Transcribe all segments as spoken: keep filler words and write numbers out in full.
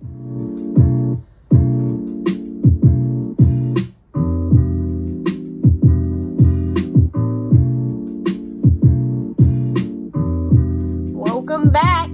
Welcome back.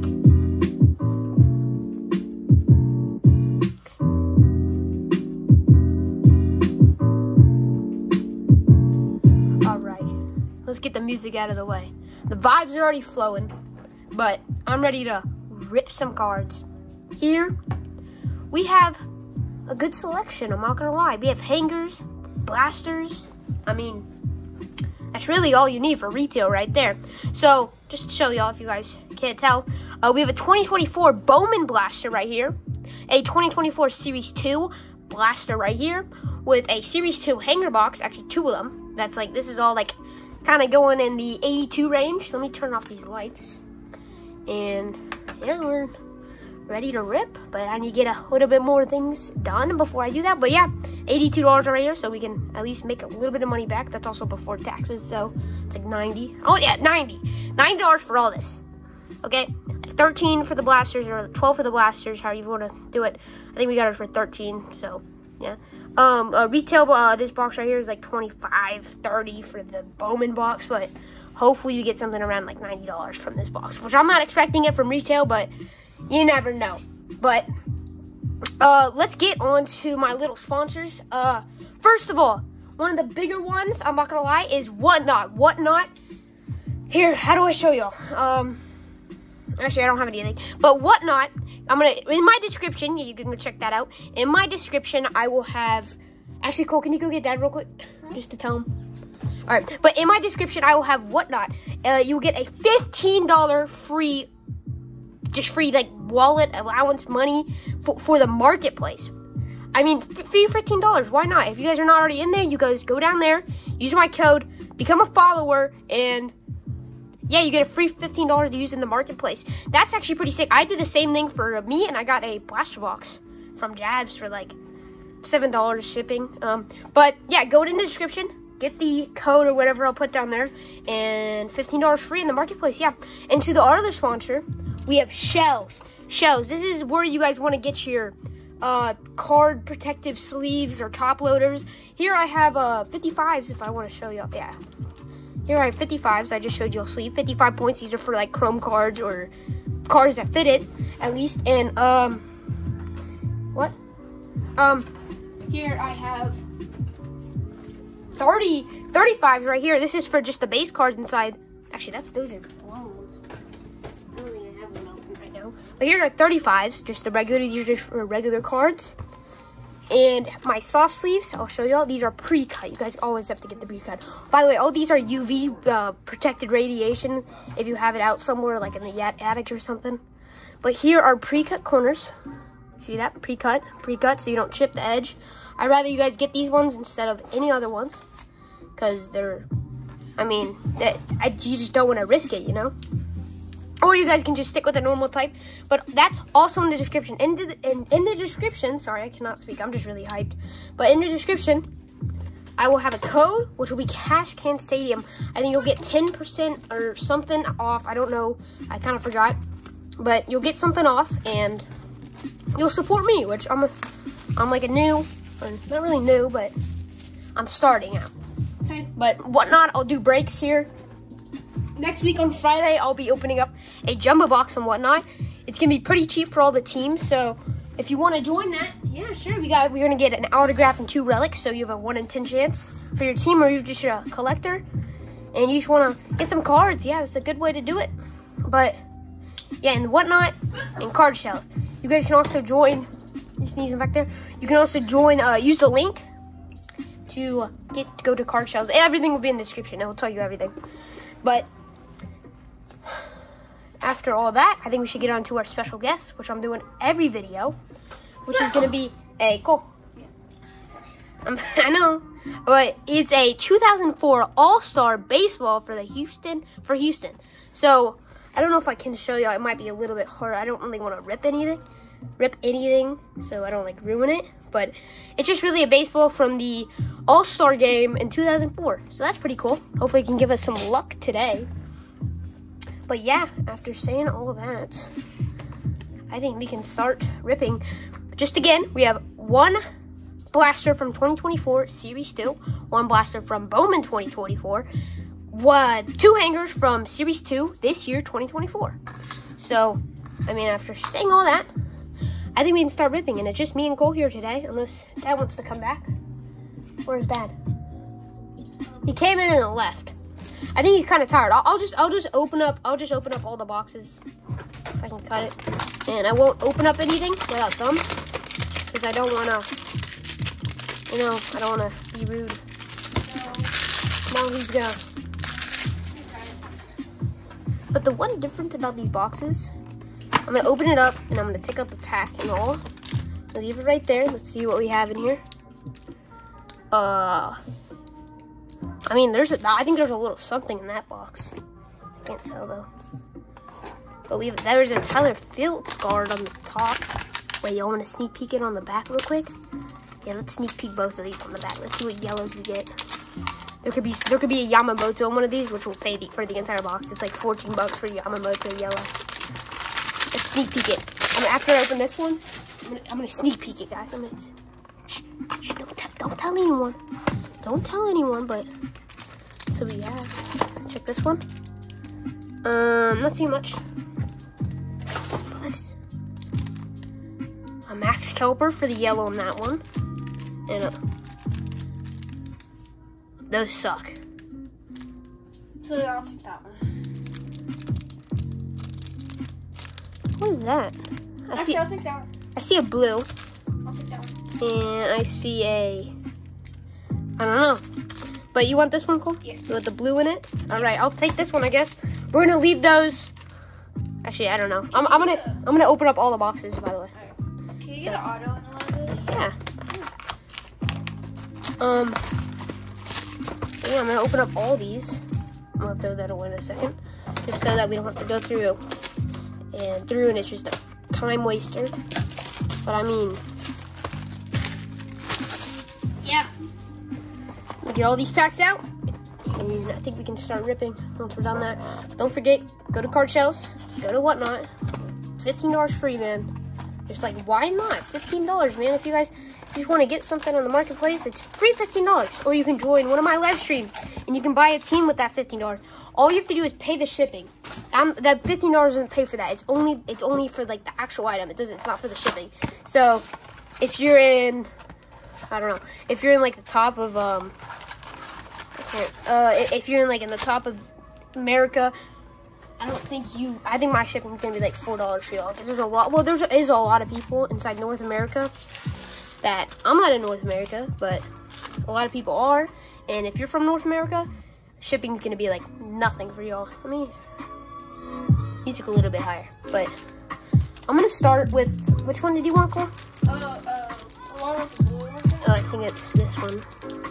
All right, let's get the music out of the way. The vibes are already flowing, but I'm ready to rip some cards. Here, we have a good selection, I'm not gonna lie. We have hangers, blasters. I mean, that's really all you need for retail right there. So, just to show y'all, if you guys can't tell, uh, we have a twenty twenty-four Bowman blaster right here, a twenty twenty-four Series two blaster right here, with a Series two hanger box, actually two of them. That's like, this is all like kind of going in the eighty-two range. Let me turn off these lights. And yeah, we're ready to rip, but I need to get a little bit more things done before I do that. But yeah, eighty-two dollars right here, so we can at least make a little bit of money back. That's also before taxes, so it's like ninety. Oh yeah, ninety. ninety dollars for all this. Okay, thirteen for the blasters, or twelve for the blasters, however you want to do it. I think we got it for thirteen, so yeah. Um, uh, retail, uh, this box right here is like twenty-five, thirty for the Bowman box, but hopefully you get something around like ninety dollars from this box, which I'm not expecting it from retail, but you never know. But uh, let's get on to my little sponsors. Uh, first of all, one of the bigger ones, I'm not gonna lie, is Whatnot. Whatnot. Here, how do I show y'all? Um, actually, I don't have anything. But Whatnot, I'm gonna in my description. You can go check that out. In my description, I will have. Actually, Cole, can you go get Dad real quick, just to tell him? All right. But in my description, I will have Whatnot. Uh, you will get a fifteen dollar free. Just free like wallet allowance money for, for the marketplace. I mean, free fifteen dollars. Why not? If you guys are not already in there, you guys go down there, use my code, become a follower, and yeah, you get a free fifteen dollars to use in the marketplace. That's actually pretty sick. I did the same thing for me, and I got a blaster box from Jabs for like seven dollars shipping. Um, but yeah, go in the description, get the code or whatever I'll put down there, and fifteen dollars free in the marketplace. Yeah. And to the other sponsor, we have Cardshellz. Cardshellz. This is where you guys want to get your uh, card protective sleeves or top loaders. Here I have uh, fifty-fives if I want to show you. Yeah. Here I have fifty-fives. I just showed you a sleeve. fifty-five points. These are for like chrome cards or cards that fit it at least. And um, what? Um, here I have thirty, thirty-fives right here. This is for just the base cards inside. Actually, that's those are. But here are thirty-fives, just the regular, these are just for regular cards. And my soft sleeves, I'll show y'all. These are pre-cut. You guys always have to get the pre-cut. By the way, all these are U V uh, protected radiation if you have it out somewhere, like in the attic or something. But here are pre-cut corners. See that? Pre-cut, pre-cut, so you don't chip the edge. I'd rather you guys get these ones instead of any other ones, because they're, I mean, they, I, you just don't want to risk it, you know? Or you guys can just stick with the normal type. But that's also in the description. In the, in, in the description, sorry, I cannot speak. I'm just really hyped. But in the description, I will have a code, which will be CashCanStadium. I think you'll get ten percent or something off. I don't know. I kind of forgot. But you'll get something off, and you'll support me, which I'm, a, I'm like a new, or not really new, but I'm starting out. Okay. But Whatnot, I'll do breaks here. Next week on Friday, I'll be opening up a jumbo box and Whatnot. It's gonna be pretty cheap for all the teams, so if you want to join that, yeah, sure. We got we're gonna get an autograph and two relics, so you have a one in ten chance for your team, or you're just a collector and you just want to get some cards. Yeah, that's a good way to do it. But yeah, and Whatnot and Cardshellz. You guys can also join. You sneezing back there. You can also join. Uh, use the link to get to go to Cardshellz. Everything will be in the description. I will tell you everything. But after all that, I think we should get on to our special guest, which I'm doing every video, which is going to be a cool. Um, I know, but it's a two thousand four All-Star Baseball for the Houston for Houston. So I don't know if I can show you. It might be a little bit hard. I don't really want to rip anything, rip anything, so I don't like ruin it. But it's just really a baseball from the All-Star game in two thousand four. So that's pretty cool. Hopefully, it can give us some luck today. But yeah, after saying all that, I think we can start ripping. Just again, we have one blaster from twenty twenty-four Series two, one blaster from Bowman twenty twenty-four, one, two hangers from Series two this year, twenty twenty-four. So, I mean, after saying all that, I think we can start ripping, and it's just me and Cole here today, unless Dad wants to come back. Where's Dad? He came in and left. I think he's kind of tired. I'll, I'll just, I'll just open up, I'll just open up all the boxes if I can cut it, and I won't open up anything without thumb because I don't want to, you know, I don't want to be rude. No, he's gonna. But the one difference about these boxes, I'm gonna open it up and I'm gonna take out the pack and all. I'll leave it right there. Let's see what we have in here. Uh. I mean, there's a, I think there's a little something in that box. I can't tell though. But we have, there's a Tyler Phillips card on the top. Wait, y'all want to sneak peek it on the back real quick? Yeah, let's sneak peek both of these on the back. Let's see what yellows we get. There could be there could be a Yamamoto on one of these, which will pay the, for the entire box. It's like fourteen bucks for Yamamoto yellow. Let's sneak peek it. I mean, after I open this one, I'm gonna, I'm gonna sneak peek it, guys. I'm gonna, shh, shh, don't, t don't tell anyone. Don't tell anyone, but. So we have, check this one. Um, not too much. But let's, a Max Kelper for the yellow on that one. And a, those suck. So I'll take that one. What is that? I Actually, see, I'll take that one. I see a blue. I'll take that one. And I see a, I don't know. But you want this one, Cole? Yeah. You want the blue in it? All right, I'll take this one, I guess. We're gonna leave those. Actually, I don't know. I'm, I'm gonna I'm gonna open up all the boxes, by the way. Right. Can you get an auto in one of those? Yeah. Um. Yeah, I'm gonna open up all these. I'm gonna throw that away in a second, just so that we don't have to go through and through, and it's just a time waster. But I mean, yeah. We get all these packs out, and I think we can start ripping once we're done that. Don't forget, go to Cardshellz, go to Whatnot. fifteen dollars free, man. Just like, why not? fifteen dollars, man. If you guys just want to get something on the marketplace, it's free fifteen dollars. Or you can join one of my live streams, and you can buy a team with that fifteen dollars. All you have to do is pay the shipping. Um, that fifteen dollars doesn't pay for that. It's only it's only for like the actual item. It doesn't. It's not for the shipping. So, if you're in, I don't know, if you're in like the top of um. Uh, if you're in like in the top of America, I don't think you. I think my shipping is gonna be like four dollars for y'all because there's a lot. Well, there's is a lot of people inside North America that I'm not in North America, but a lot of people are. And if you're from North America, shipping is gonna be like nothing for y'all. I mean, music a little bit higher, but I'm gonna start with which one did you want, Cole? Uh, uh, along with the blue one. Oh, I think it's this one.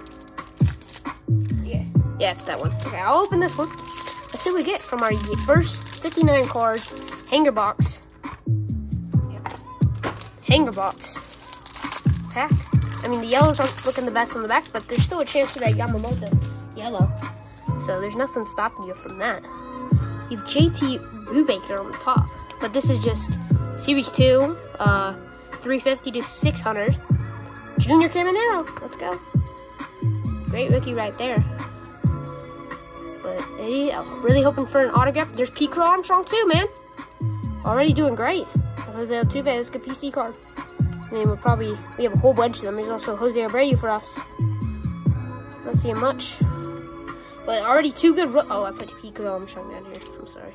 Yeah, it's that one. Okay, I'll open this one. Let's see what we get from our first fifty-nine cards hanger box. Yeah. Hanger box pack. I mean, the yellows aren't looking the best on the back, but there's still a chance for that Yamamoto yellow. So there's nothing stopping you from that. You have J T Brubaker on the top, but this is just Series two, uh, three fifty to six hundred. Junior Caminero. Let's go. Great rookie right there. But Eddie, I'm really hoping for an autograph. There's Pete Crow Armstrong too, man. Already doing great. Jose Altuve, that's a good P C card. I mean, we're probably, we have a whole bunch of them. There's also Jose Abreu for us. Not seeing much. But already two good, oh, I put Pete Crow Armstrong down here. I'm sorry.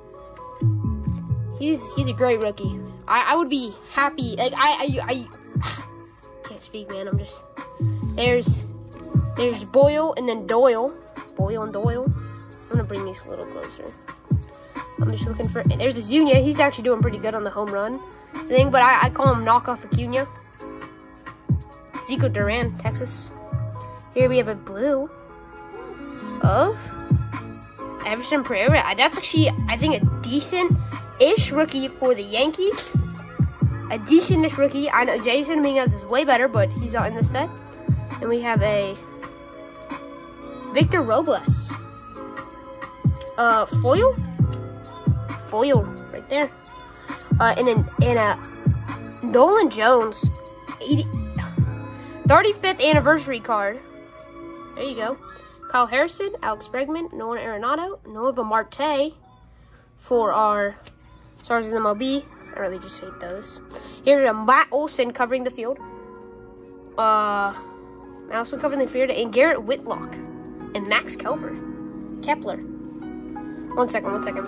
He's he's a great rookie. I, I would be happy. Like, I, I, I can't speak, man. I'm just, there's, there's Boyle and then Doyle. Boyle and Doyle. I'm gonna bring these a little closer. I'm just looking for, there's a Zuna. He's actually doing pretty good on the home run thing, but I, I call him knockoff Acuna. Zico Duran, Texas. Here we have a blue of Everson Pereira. That's actually, I think, a decent-ish rookie for the Yankees. A decent-ish rookie. I know Jason Dominguez is way better, but he's not in this set. And we have a Victor Robles. Uh, foil? Foil, right there. Uh, and an and a Nolan Jones eighty, thirty-fifth anniversary card. There you go. Kyle Harrison, Alex Bregman, Nolan Arenado, Nova Marte for our Stars of the M L B. I really just hate those. Here's a Matt Olson covering the field. Uh, Matt Olson covering the field, and Garrett Whitlock and Max Kepler. Kepler. One second, one second.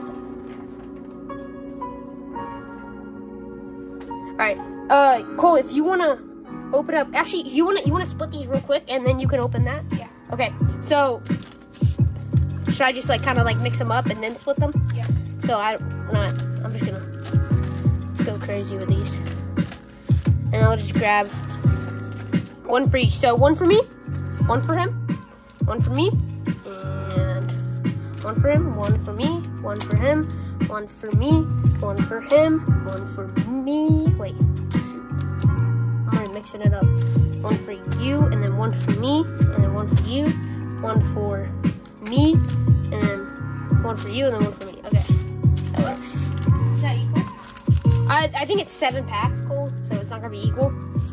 All right, uh, Cole, if you wanna open up, actually, you wanna you wanna split these real quick, and then you can open that. Yeah. Okay. So, should I just like kind of like mix them up and then split them? Yeah. So I not. I'm just gonna go crazy with these, and I'll just grab one for each. So one for me, one for him, one for me, and one for him, one for me, one for him, one for me, one for him, one for me. Wait, shoot. I'm already mixing it up. One for you, and then one for me, and then one for you, one for me, and then one for you, and then one for me. Okay, that works. Is that equal? I, I think it's seven packs, Cole, so it's not gonna be equal.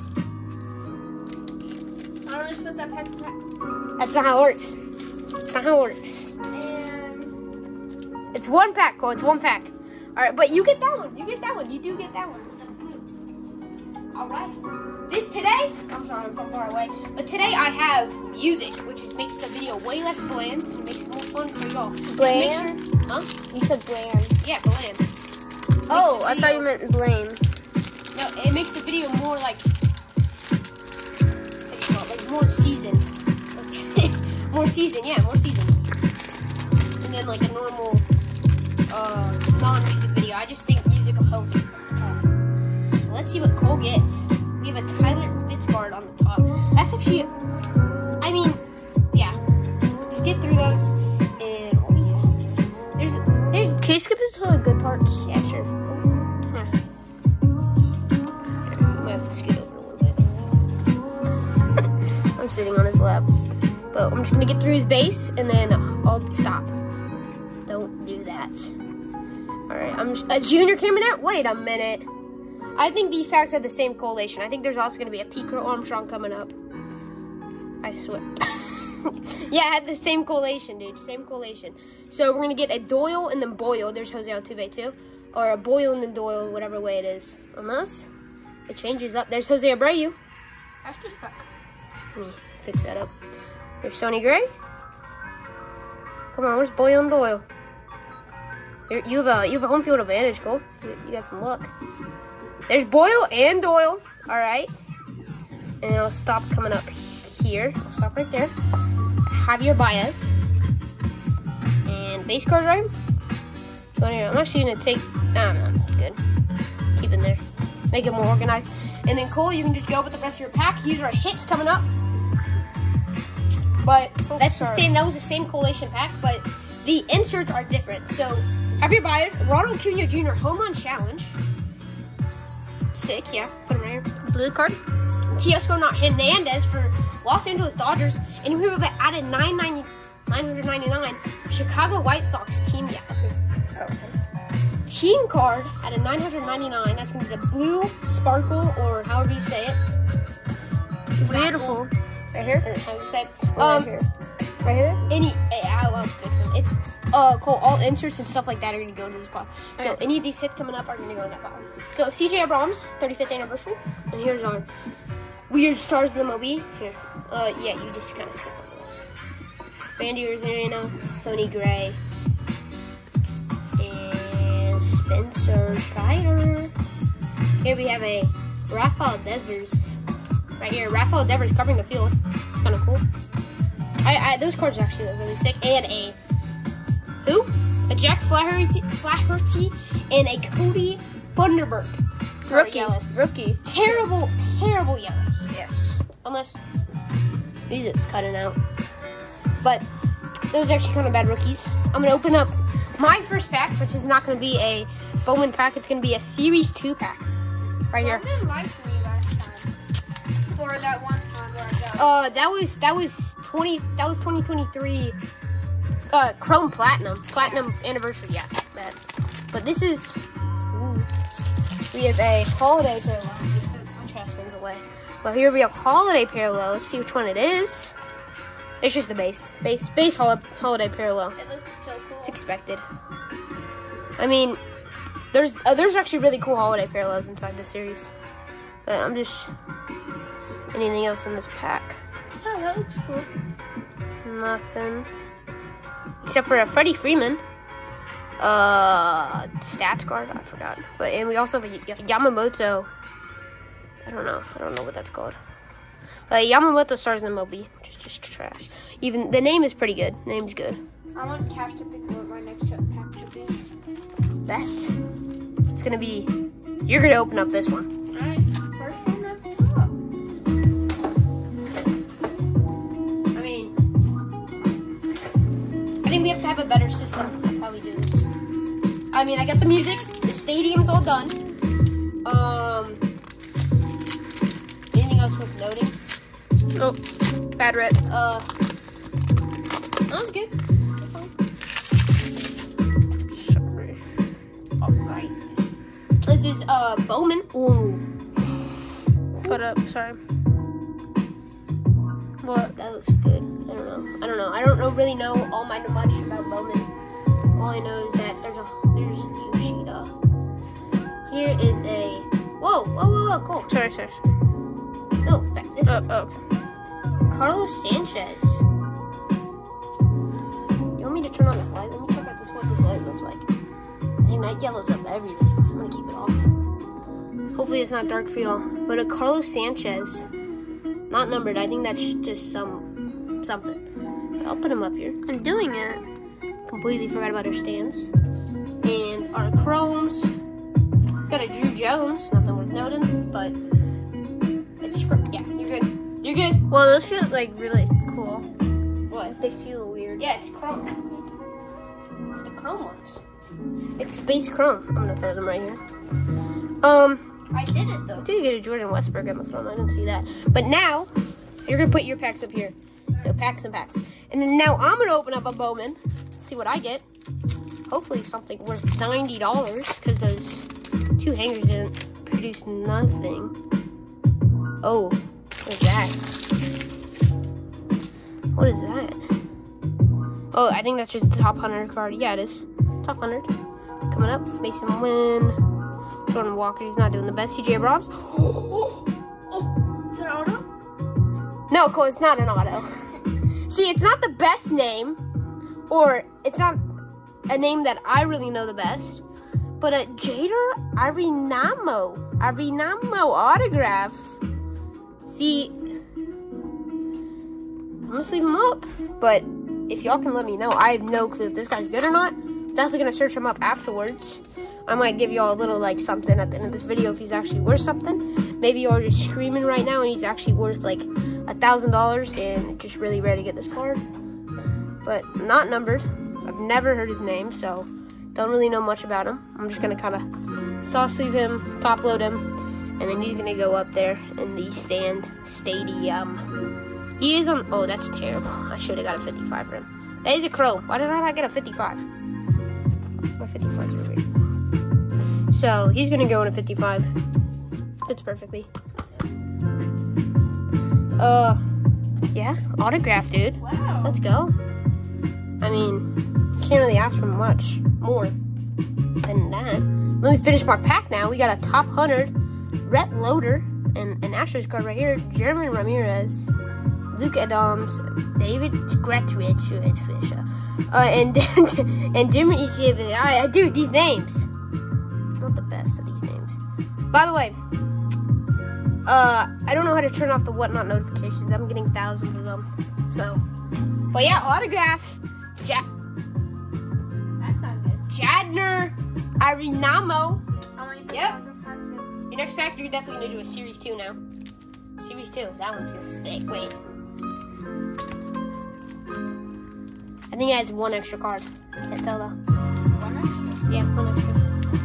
I don't want to split that pack for pack. That's not how it works. It's not how it works. And It's one pack, Cole. It's one pack. All right, but you get that one. You get that one. You do get that one. the blue. All right. This today, I'm sorry, I'm from far away, but today I have music, which is, makes the video way less bland and makes it more fun for y'all. Just make Bland? sure- Huh? You said bland. Yeah, bland. Oh, the I thought you video- meant blame. No, it makes the video more like, what do you call it? Like more seasoned. More seasoned, yeah, more seasoned. And then like a normal uh, non-music video. I just think music will help. Uh, let's see what Cole gets. We have a Tyler Fitz card on the top. That's actually, I mean, yeah. Just get through those, and oh yeah. There's, there's. Can you skip it to the good parts? Yeah, sure. Huh. Here, we might have to scoot over a little bit. I'm sitting on his lap. But I'm just going to get through his base, and then I'll stop. Don't do that. Alright, I'm just, a junior came in there? Wait a minute. I think these packs have the same collation. I think there's also going to be a Pico Armstrong coming up. I swear. Yeah, it had the same collation, dude. Same collation. So we're going to get a Doyle and then Boyle. There's Jose Altuve, too. Or a Boyle and then Doyle, whatever way it is. Unless it changes up. There's Jose Abreu. That's just pack. Let me fix that up. There's Sonny Gray. Come on, where's Boyle and Doyle? You're, you have a you have a home field advantage, Cole. You, you got some luck. There's Boyle and Doyle. All right, and I'll stop coming up here. I'll stop right there. Javier Baez and base cards, right? So anyway, I'm actually gonna take. No, no, good. Keep in there. Make it more organized. And then Cole, you can just go with the rest of your pack. These are hits coming up. But Oh, that's sorry. the same. That was the same collation pack, but the inserts are different. So, Javier Baez, Ronald Acuna Junior Home Run Challenge. Sick, yeah. Put him right here. Blue card? Teoscar not Hernandez for Los Angeles Dodgers, and we have added nine ninety-nine Chicago White Sox team. Yeah. Okay. Team card at a nine ninety-nine. That's gonna be the blue sparkle, or however you say it. Beautiful. Right here. Or however you say it. Oh, Um, right here. Right here? any. I'll, I'll fix them. It's uh cool. All inserts and stuff like that are gonna go into this pot. So Alright. any of these hits coming up are gonna go in that pot. So C J Abrams, thirty-fifth anniversary, and here's our weird stars of the M L B. Here. Uh, yeah, you just kind of skip on those. Randy Rosarino, Sonny Gray, and Spencer Strider. Here we have a Rafael Devers. Right here, Rafael Devers covering the field. It's kind of cool. I, I those cards actually look really sick. And a who? A Jack Flaherty, Flaherty, and a Cody Funderburk. Rookie. Yellows. Rookie. Terrible, terrible yellows. Yes. Unless Jesus cutting out. But those are actually kind of bad rookies. I'm gonna open up my first pack, which is not gonna be a Bowman pack. It's gonna be a Series Two pack. Right here. Bowman liked me last time. Or that one time where I got. Uh, that was that was twenty. That was twenty twenty-three. Uh, Chrome Platinum, Platinum Anniversary. Yeah, that. But this is. Ooh. we have a holiday parallel. My trash goes away. Well, here we have holiday parallel. Let's see which one it is. It's just the base. Base, base hol holiday parallel. It looks so cool. It's expected. I mean, there's uh, there's actually really cool holiday parallels inside this series. But I'm just... Anything else in this pack? Oh, that looks cool. Nothing. Except for a Freddie Freeman. Uh, stats card? I forgot. But and we also have a Yamamoto. I don't know. I don't know what that's called. But Yamamoto stars in M L B, which is just trash. Even the name is pretty good. Name's good. I want Cash to pick what my next pack should be. That. It's gonna be. You're gonna open up this one. Alright, first one at the top. I mean, I think we have to have a better system of how we do this. I mean, I got the music. The stadium's all done. Um. Anything else worth noting? Oh, bad rip. Uh. That was good. That's fine. Sorry. Alright. This is uh Bowman. Ooh. Put up, sorry. What? That looks good. I don't know. I don't know. I don't know, really know all my much about Bowman. All I know is that there's a there's a Yoshida. Here is a whoa whoa whoa whoa cool. Sorry, sorry. No, back this Oh, one. oh. Carlos Sanchez. You want me to turn on this light? Let me check out this what this light looks like. Dang, that yellows up everything. I'm gonna keep it off. Hopefully it's not dark for y'all. But a Carlos Sanchez, not numbered. I think that's just some something. But I'll put him up here. I'm doing it. Completely forgot about our stands. And our chromes. Got a Drew Jones. Nothing worth noting, but it's yeah. You're good. You're good. Well, those feel like really cool. What? They feel weird. Yeah, it's chrome. The chrome ones. It's base chrome. I'm gonna throw them right here. Um, I did it though. did you get a Jordan Westbrook on the front? I didn't see that. But now, you're gonna put your packs up here. So packs and packs. And then now I'm gonna open up a Bowman. See what I get. Hopefully something worth ninety dollars because those two hangers didn't produce nothing. Oh, what is that? What is that? Oh, I think that's just the top one hundred card. Yeah, it is. Top one hundred. Coming up, Mason Wynn. Jordan Walker, he's not doing the best. C J Robs. Oh, is it an auto? No, Cole, it's not an auto. See, it's not the best name, or it's not a name that I really know the best, but a Jader Arenamo. Arenamo autograph. See, I'm gonna sleeve him up, but if y'all can let me know, I have no clue if this guy's good or not. Definitely gonna search him up afterwards. I might give y'all a little like something at the end of this video if he's actually worth something. Maybe y'all are just screaming right now and he's actually worth like a thousand dollars and it's just really rare to get this card. But not numbered. I've never heard his name, so don't really know much about him. I'm just gonna kind of stall sleeve him, top load him, and then he's gonna go up there in the stand stadium. He is on. Oh, that's terrible. I should have got a fifty-five for him. That is a chrome. Why did I not get a fifty-five? My fifty-fives are weird. So he's gonna go in a fifty-five. Fits perfectly. Uh, yeah, autograph, dude. Wow. Let's go. I mean, can't really ask for much more than that. Let me finish my pack now. We got a top one hundred Rhett Loader and an Astros card right here. German Ramirez, Luke Adams, David Gretridge, Fisher, uh, and and Dimitri. I dude, these names. Not the best of these names. By the way, uh, I don't know how to turn off the whatnot notifications. I'm getting thousands of them. So, but yeah, autograph. Ja That's not good. Jadner Arenamo. I want you to Yep. put on the pack too. Your next pack, you're definitely gonna do a series two now. Series two. That one feels thick. Wait. I think it has one extra card. Can't tell though. One extra. Yeah, one extra.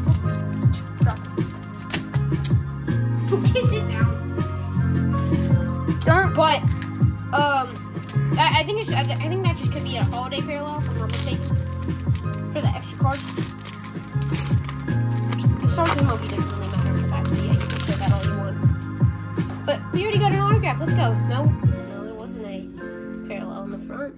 Sit down. Don't. But um, I, I think it's. I, th I think that just could be a holiday parallel, if I'm not mistaken, for the extra card. The stars in Moby doesn't really matter. But we already got an autograph. Let's go. No, no, there wasn't a parallel in the front.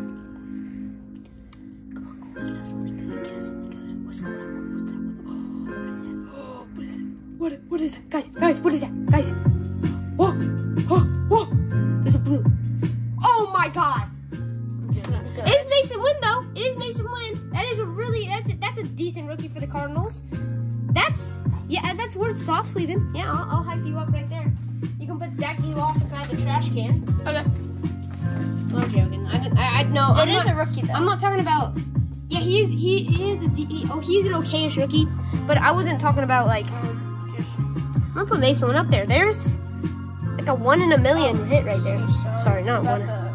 Come on, Cole, get us something good. Get us something good. What's going on? What's that? Oh, what is that? What is that? What? What is that? Guys, guys, what is that? Guys. Whoa, whoa, whoa. There's a blue. Oh my God. It is Mason Wynn though. It is Mason Wynn. That is a really that's a, that's a decent rookie for the Cardinals. That's yeah, that's worth soft sleeving. Yeah, I'll, I'll hype you up right there. You can put Zach Eloff inside the trash can. Okay. No, I'm joking. I don't, I, I no. It I'm is not, a rookie though. I'm not talking about. Yeah, he is. He, he is a. He, oh, he's an okayish rookie. But I wasn't talking about like. Just, I'm gonna put Mason Wynn up there. There's like a one in a million oh, hit right there. So sorry, sorry, not one. The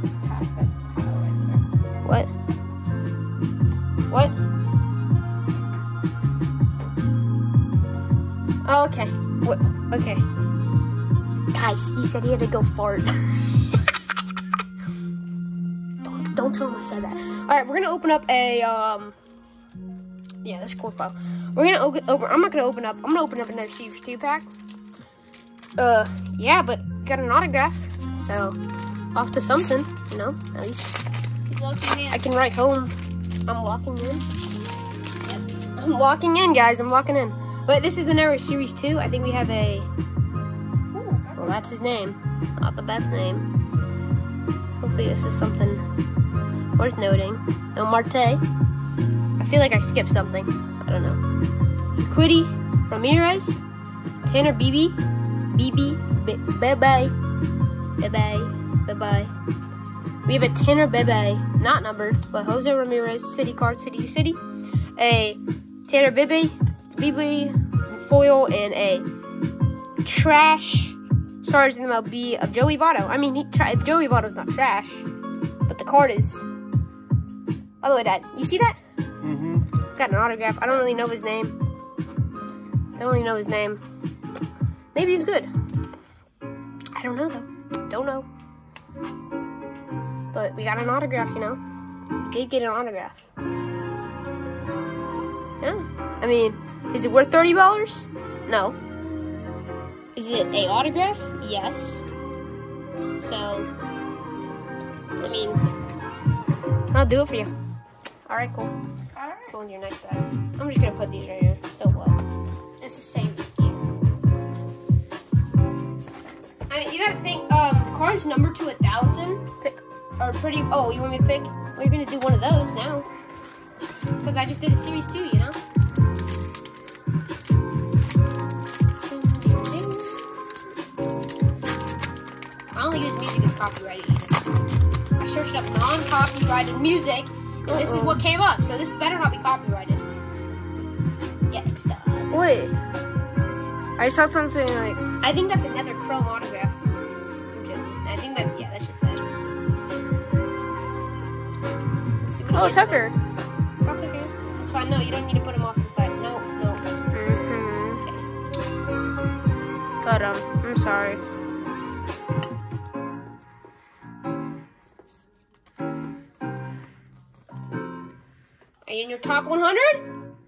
What? What? Oh, okay. What? Okay. Guys, he said he had to go fart. don't, don't tell him I said that. All right, we're gonna open up a um. Yeah, that's cool, pal. We're gonna open. Open. I'm not gonna open up. I'm gonna open up another Series two pack. Uh, yeah, but got an autograph, so off to something, you know. At least. I can write home. I'm locking in. Yep. I'm locking in, guys. I'm locking in. But this is the Never Series two. I think we have a... Well, that's his name. Not the best name. Hopefully this is something worth noting. No Marte. I feel like I skipped something. I don't know. Quiddy Ramirez. Tanner Beebe. Beebe. Bye-bye. Bye-bye. Bye-bye. We have a Tanner Bebe, not numbered, but Jose Ramirez, City Card, City City. A Tanner Bebe, Bebe foil, and a trash stars in the M L B of Joey Votto. I mean, he tra Joey Votto's not trash, but the card is. By the way, Dad, you see that? Mm-hmm. Got an autograph. I don't really know his name. I don't really know his name. Maybe he's good. I don't know, though. Don't know. But we got an autograph, you know. We did get an autograph. Yeah. I mean, is it worth thirty dollars? No. Is it a autograph? Yes. So, I mean, I'll do it for you. All right, cool. All right. Go in your next bag. I'm just gonna put these right here. So what? It's the same thing. I mean, you gotta think. Um, cards numbered to a thousand. Pick. Are pretty. Oh, you want me to pick? Well, you're gonna do one of those now, because I just did a Series two, you know. I only use music as copyrighted. I searched up non-copyrighted music, and this is what came up. So this better not be copyrighted. Yeah, it's done. Wait. I saw something like. I think that's another Chrome autograph. I think that's yeah. That's just that. Oh, Tucker. Oh, Tucker. It's fine. No, you don't need to put him off to the side. No, no. Mm-hmm. Okay. Got him. I'm sorry. Are you in your top one hundred?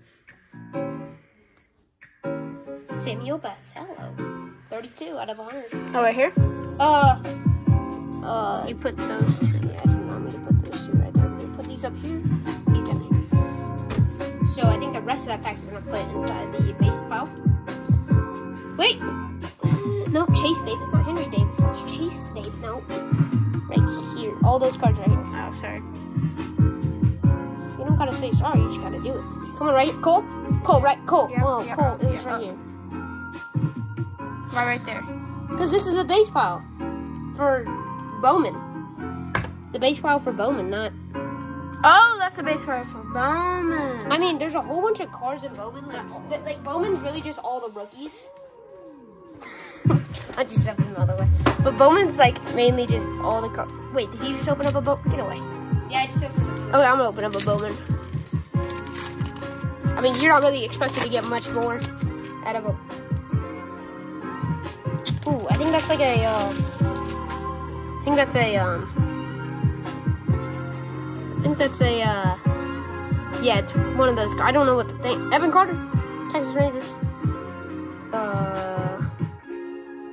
Samuel Basello. thirty-two out of one hundred. Oh, right here? Uh, uh, You put those two. yeah, if you want me to put those two right there. I'm gonna put these up here. These down here. So I think the rest of that pack is gonna put inside the base pile. Wait! No, Chase Davis, not Henry Davis. That's Chase Davis. No. Right here. All those cards right here. Oh, sorry. You don't gotta say sorry, you just gotta do it. Come on, right? Cole? Cole, right? Cole. Yeah, oh, yeah, Cole. It was yeah. right here. Right, right there. Because this is the base pile for Bowman. The base pile for Bowman, not... Oh, that's the base card for Bowman. I mean, there's a whole bunch of cards in Bowman. Like, but, like Bowman's really just all the rookies. I just shoved him the other way. But Bowman's like mainly just all the cards. Wait, did he just open up a Bowman? Get away. Yeah, I just opened up a Bowman. Okay, I'm gonna open up a Bowman. I mean, you're not really expected to get much more out of a... Ooh, I think that's like a, uh... I think that's a, um... I think that's a, uh... yeah, it's one of those... I don't know what to think. Evan Carter, Texas Rangers. Uh... A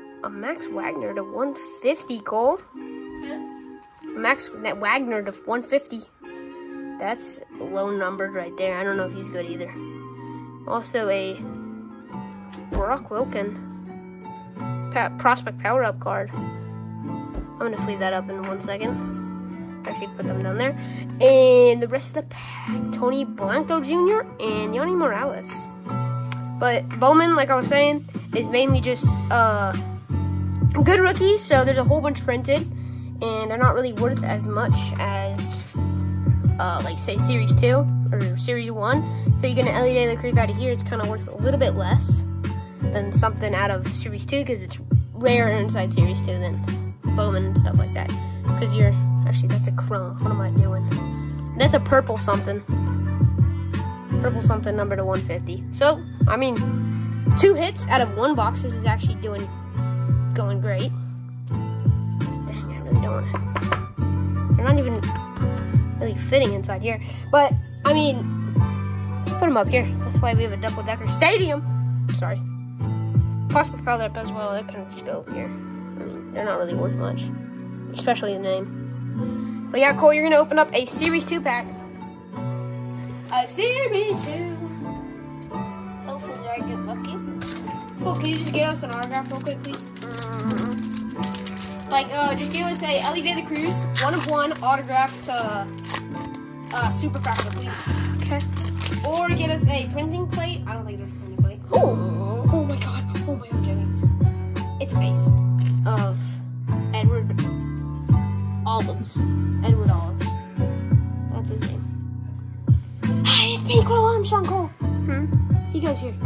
Max Wagner to one fifty, Cole. Max Wagner to one fifty. That's low numbered right there. I don't know if he's good either. Also a Brock Wilken pa prospect power up card. I'm gonna sleeve that up in one second. Actually, put them down there. And the rest of the pack: Tony Blanco Junior and Yoni Morales. But Bowman, like I was saying, is mainly just uh, good rookies. So there's a whole bunch printed, and they're not really worth as much as, uh, like, say, Series two or Series one. So you get an Ellie De La Cruz out of here, it's kind of worth a little bit less than something out of Series two because it's rarer inside Series two than Bowman and stuff like that. Because you're, actually, that's a chrome. What am I doing? That's a purple something. Purple something number to one fifty. So, I mean, two hits out of one box. This is actually doing, going great. Dang, I really don't want to. They're not even really fitting inside here. But, I mean, put them up here. That's why we have a double-decker stadium. Sorry. Prospect power up as well. That kind of just go here. I mean, they're not really worth much, especially the name. But yeah, Cole, you're gonna open up a Series two pack. A Series two. Hopefully I get lucky. Cool, can you just give us an autograph real quick, please? Mm-hmm. Like, uh, just give us a Ellie De La Cruz, one of one autograph to uh, Super Crafter, please. Okay. Or get us a printing plate. I don't think there's a printing plate. Oh, oh my god. Oh my god, Jimmy. It's a base of Edward Olives. Edward Olives. That's his name. Hi, it's me, Cole Armstrong, Cole. Hmm? He goes here.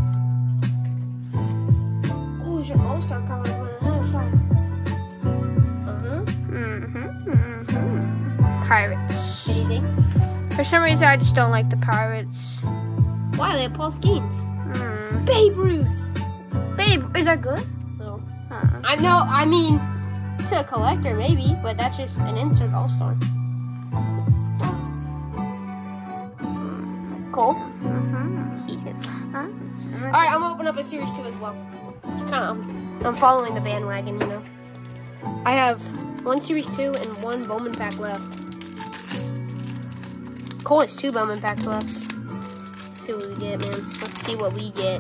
Oh, it's your all-star color. Uh-huh. Mm-hmm. Mm-hmm. Pirates. Anything? For some reason, I just don't like the Pirates. Why? They have Paul Skeens. Mm. Babe Ruth. Babe, is that good? No. Uh-uh. I know, I mean, to a collector, maybe, but that's just an insert all-star. Cole? Mm-hmm. Here. Huh? Alright, I'm gonna open up a Series two as well. Kind of, I'm, I'm following the bandwagon, you know. I have one Series two and one Bowman pack left. Cole has two Bowman packs left. Let's see what we get, man. Let's see what we get.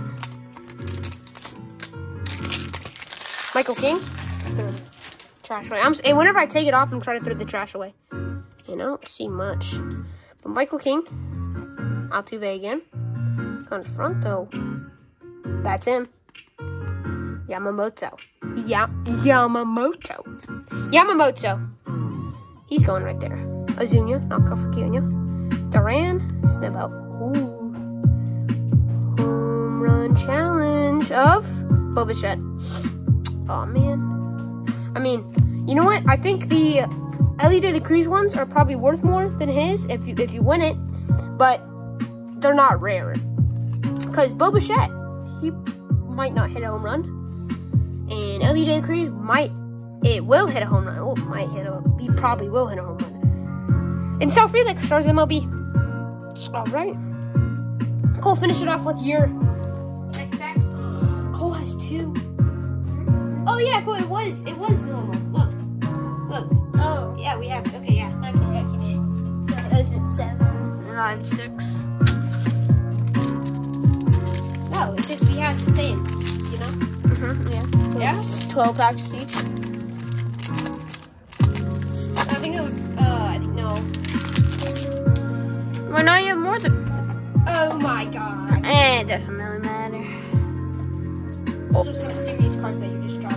Michael King? Throw the trash away. I'm, and whenever I take it off, I'm trying to throw the trash away. And I don't see much. But Michael King. Altuve again. Confronto. That's him. Yamamoto. Ya Yamamoto. Yamamoto. He's going right there. Ozuna. Knockoff for Acuna. Duran. Snubbo. Ooh. Home run challenge of Bobichette. Oh man. I mean, you know what? I think the Ellie De La Cruz ones are probably worth more than his if you if you win it, but they're not rare. Because Bobichette, he might not hit a home run, and Ellie De La Cruz might it will hit a home run. Oh, might hit a he probably will hit a home run. And South Free, like stars M L B. All right. Cole, finish it off with your next pack. Cole has two. Oh yeah, Cole, it was it was normal. Look, look. Oh. Yeah, we have. Okay, yeah. Okay, okay. That is it seven. And I'm six. No, it's just we had the same, you know? Mm-hmm. Yeah. Yeah? twelve packs each. I think it was, uh, I think, no. Well, now you have more than. Oh my god. Eh, it doesn't really matter. Those are some serious cards that you just dropped,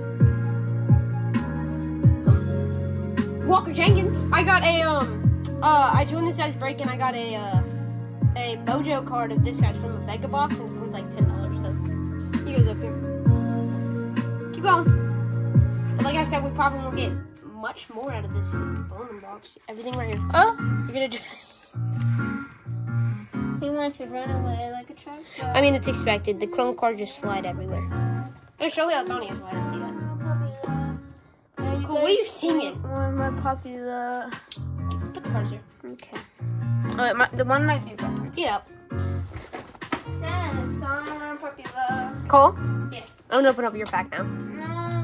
Cole. Walker Jenkins. I got a, um, uh, I joined this guy's break and I got a, uh, a Mojo card of this guy's from a Mega Box and it's worth like ten dollars, so he goes up here. Keep going. But like I said, we probably won't get much more out of this Bowman box. Everything right here. Oh, You're gonna do. He wants to run away like a truck. I mean, it's expected. The chrome cards just slide everywhere. There's Shohei Ohtani as well. I didn't see that. Cool. What are you singing? one of my popular. Put the cards here. Okay. Oh, my, the one of my favorite. Get up. Sam, song popular. Cole? Yeah. I'm gonna open up your pack now. No.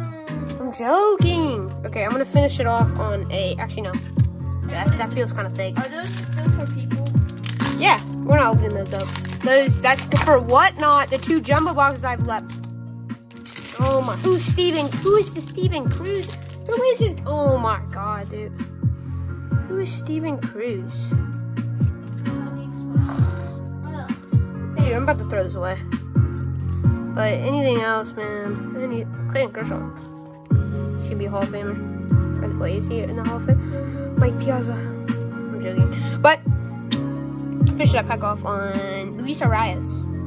I'm joking. Okay, I'm gonna finish it off on a. Actually, no. That, that feels kind of thick. Are those those for people? Yeah, we're not opening those up. Those. That's for whatnot. The two jumbo boxes I've left. Oh my. Who's Steven? Who is the Steven Cruz? Who is this? Oh my God, dude. Who is Steven Cruz? Dude, I'm about to throw this away. But anything else, man? Any Clayton Kershaw. He's gonna be a Hall of Famer. By the way, is he in the Hall of Fame? Mike Piazza. I'm joking. But I finished that pack off on Luis Arias.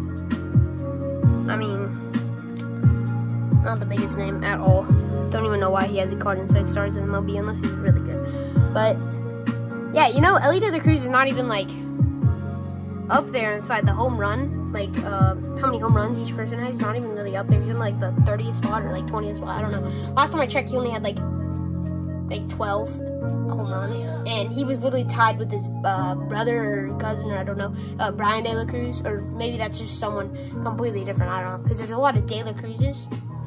I mean, not the biggest name at all. Don't even know why he has a card inside stars in M L B unless he's really good. But yeah, you know, Ellie de la Cruz is not even like up there inside the home run. Like uh, how many home runs each person has? He's not even really up there. He's in like the thirtieth spot or like twentieth spot. I don't know. Last time I checked, he only had like like twelve home runs, and he was literally tied with his uh, brother or cousin, or I don't know, uh, Brian De La Cruz, or maybe that's just someone completely different. I don't know, because there's a lot of De La Cruzes.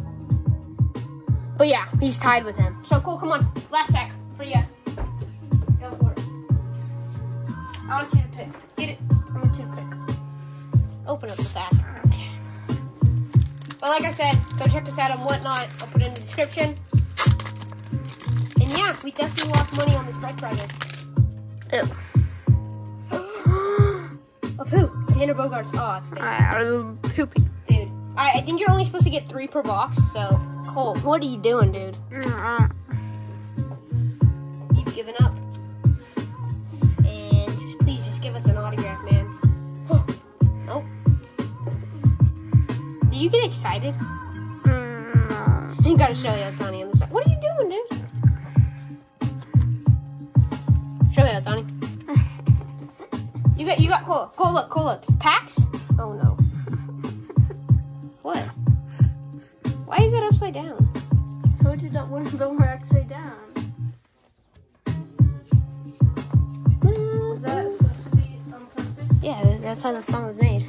But yeah, he's tied with him. So cool. Come on, last pack for you. Go for it. I want you to pick. Get it. I want you to pick. Open up the pack. Okay. But like I said, go check us out on Whatnot. I'll put it in the description. And yeah, we definitely lost money on this bread project. Ew. Of who? Xander Bogaerts. Oh, it's big. Uh, poopy. Dude, I, I think you're only supposed to get three per box, so Cole, what are you doing, dude? Uh, You've given up. And just please just give us an autograph, man. Nope. Do you get excited? mm, no. You gotta show you, Tony, on the side. What are you doing, dude? Show you, Tony. You got, you got, Cole, Cole, look, Cole, look. Packs? Oh no. What? Why is it upside down? So what did that one of them were upside down? Was that supposed to be on purpose? Yeah, that's how the song was made.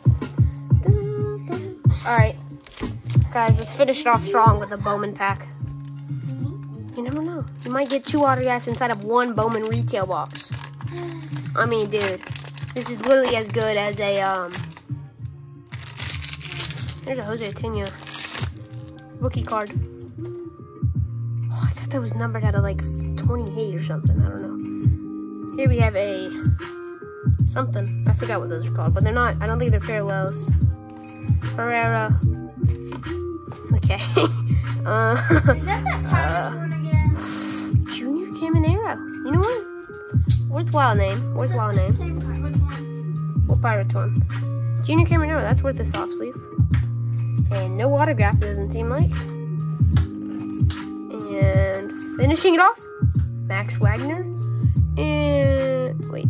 Alright. Guys, let's finish it off strong with a Bowman pack. You never know. You might get two autographs inside of one Bowman retail box. I mean, dude. This is literally as good as a, um... There's a Jose Ateneo rookie card. Oh, I thought that was numbered out of like twenty-eight or something. I don't know. Here we have a something. I forgot what those are called, but they're not. I don't think they're parallels. Ferreira. Okay. uh, Is that that pirate one again? Junior Caminero. You know what? Worthwhile name. Worthwhile name. Same pirate. Which one? What Pirates one? Junior Caminero. That's worth a soft sleeve. And no autograph, it doesn't seem like. And finishing it off, Max Wagner. And wait.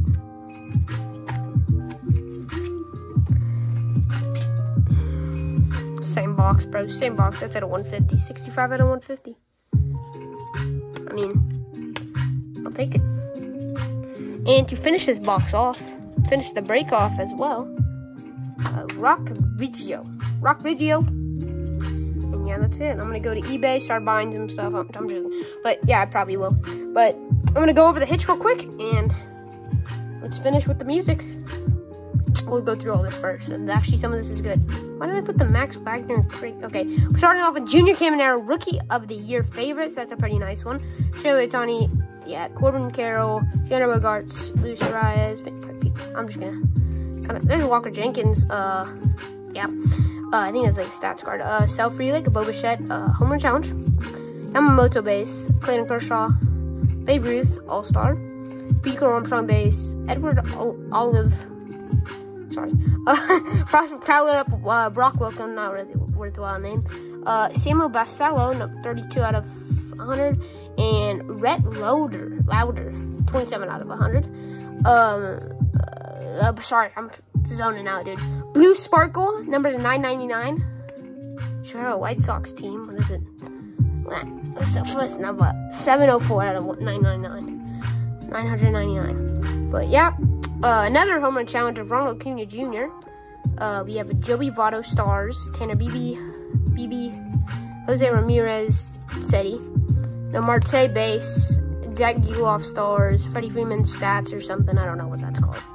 Same box, bro. Same box. That's at a one fifty. sixty-five out of one fifty. I mean, I'll take it. And to finish this box off, finish the break off as well, uh, Rock Riggio. Rock Riggio. And yeah, that's it. I'm going to go to eBay, start buying some stuff. I'm, I'm joking. But yeah, I probably will. But I'm going to go over the hitch real quick, and let's finish with the music. We'll go through all this first. And actually, some of this is good. Why did I put the Max Wagner? Okay, we're starting off with Junior Caminero, Rookie of the Year favorites. That's a pretty nice one. Shohei Ohtani, yeah, Corbin Carroll, Xander Bogaerts, Luis Arias. I'm just gonna kind of. There's Walker Jenkins. Uh, yeah, uh, I think that's like a stats card. Uh, Sal Frelick, a Boba Fett, uh, Home Run Challenge. Yamamoto base, Clayton Kershaw, Babe Ruth, All Star, Beaker Armstrong base, Edward Ol Olive. Sorry, uh, Prowler up, uh, Brock Wilson, not really worthwhile name. Uh, Samuel Basallo, thirty-two out of one hundred, and Rhett Lauder, Lauder, twenty-seven out of one hundred. Um, uh, uh, sorry, I'm zoning out, dude. Blue Sparkle, number nine ninety-nine. Sure, White Sox team. What is it? What's the first number? seven oh four out of nine ninety-nine. nine ninety-nine. But yeah. Uh, another home run challenge of Ronald Acuna Junior Uh, we have a Joey Votto Stars, Tanner Beebe, Beebe, Jose Ramirez, City, the Marte base, Jack Giloff stars, Freddie Freeman stats or something. I don't know what that's called.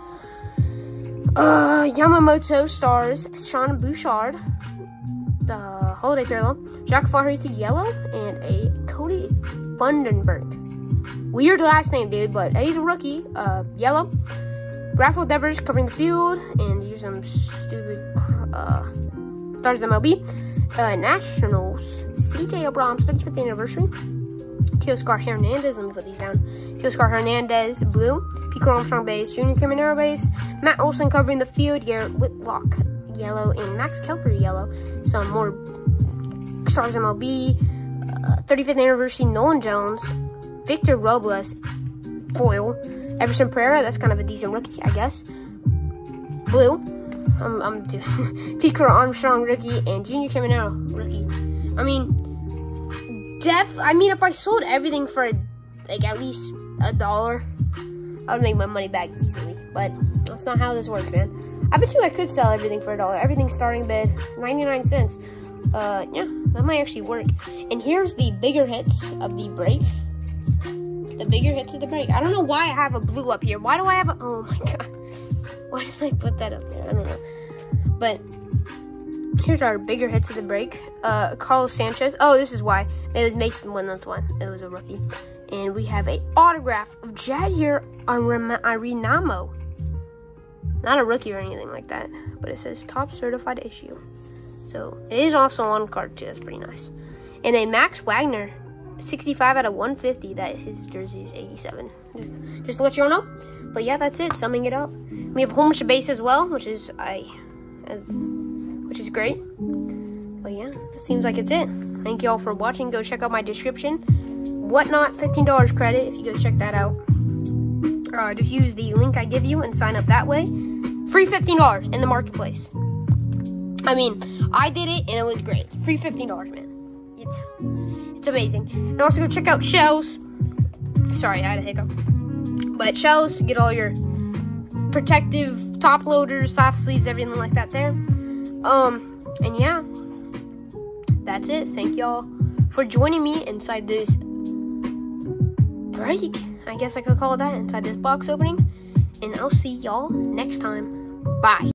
Uh, Yamamoto stars, Sean Bouchard, uh, Holiday Parallel, Jack Flaherty yellow, and a Cody Bundenberg. Weird last name, dude, but he's a rookie. Uh, yellow. Rafael Devers covering the field, and here's some stupid uh, stars M L B. Uh, Nationals, C J Abrams, thirty-fifth anniversary. Teoscar Hernandez, let me put these down. Teoscar Hernandez, blue. Pico Armstrong base, Junior Caminero base. Matt Olson covering the field. Garrett Whitlock, yellow, and Max Kepler, yellow. Some more stars M L B. Uh, thirty-fifth anniversary, Nolan Jones. Victor Robles, foil. Everson Pereira, that's kind of a decent rookie, I guess. Blue. I'm, I'm doing Pico Armstrong rookie and Junior Caminero rookie. I mean, def. I mean, if I sold everything for like at least a dollar, I would make my money back easily. But that's not how this works, man. I bet you I could sell everything for a dollar. Everything starting bid ninety-nine cents. Uh, yeah, that might actually work. And here's the bigger hits of the break. The bigger hits of the break. I don't know why I have a blue up here. Why do I have a... Oh, my God. Why did I put that up there? I don't know. But here's our bigger hits of the break. Uh, Carlos Sanchez. Oh, this is why. It was Mason Wynn. That's why. It was a rookie. And we have a autograph of Jadier Arenamo. Not a rookie or anything like that. But it says top certified issue. So it is also on card too. That's pretty nice. And a Max Wagner. sixty-five out of one fifty. That his jersey is eighty-seven. Just, just to let you all know. But yeah, that's it. Summing it up. We have a whole bunch of base as well, which is I, as, which is great. But yeah, it seems like it's it. Thank you all for watching. Go check out my description. Whatnot, fifteen dollars credit if you go check that out. Uh, just use the link I give you and sign up that way. Free fifteen dollars in the marketplace. I mean, I did it and it was great. Free fifteen dollars, man. It's, it's amazing. And also go check out Cardshellz. Sorry, I had a hiccup. But Cardshellz, get all your protective top loaders, soft sleeves, everything like that there. Um, and yeah, that's it. Thank y'all for joining me inside this break. I guess I could call it that, inside this box opening. And I'll see y'all next time. Bye.